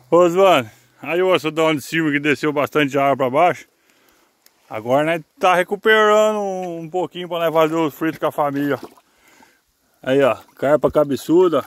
Ô, Osvano, aí o açudão de cima que desceu bastante água pra baixo. Agora, né, tá recuperando um pouquinho pra nós fazer os fritos com a família. Aí, ó, carpa cabeçuda.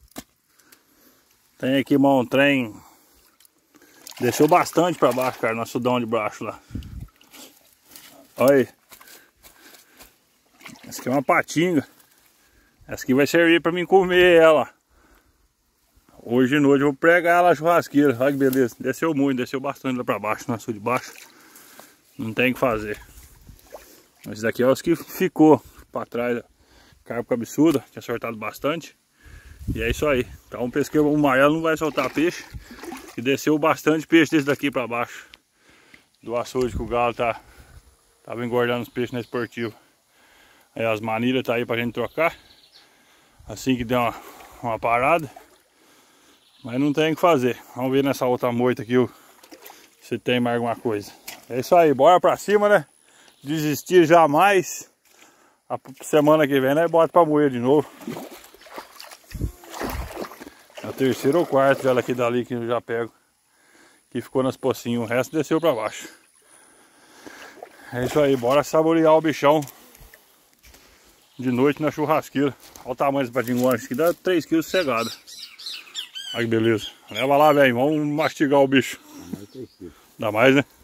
Tem aqui um trem. Desceu bastante pra baixo, cara, no açudão de baixo lá. Olha aí. Essa aqui é uma patinga. Essa aqui vai servir pra mim comer ela. Hoje de noite eu vou pregar ela na churrasqueira. Olha que beleza. Desceu muito, desceu bastante lá pra baixo, no açude de baixo. Não tem o que fazer. Esse daqui é os que ficou pra trás. Carpa cabeçuda, tinha soltado bastante. E é isso aí. Então o pesqueiro amarelo não vai soltar peixe. E desceu bastante peixe desse daqui pra baixo. Do açude que o galo tava engordando os peixes na esportiva. Aí as manilhas tá aí pra gente trocar. Assim que der uma parada. Mas não tem o que fazer. Vamos ver nessa outra moita aqui se tem mais alguma coisa. É isso aí, bora pra cima, né? Desistir jamais. A semana que vem, né? Bota pra moer de novo. É o terceiro ou quarto dela aqui dali que eu já pego. Que ficou nas pocinhas, o resto desceu pra baixo. É isso aí, bora saborear o bichão. De noite na churrasqueira. Olha o tamanho desse patinho, acho que dá 3 kg cegado. Olha que beleza. Leva lá, velho. Vamos mastigar o bicho. Dá mais, né?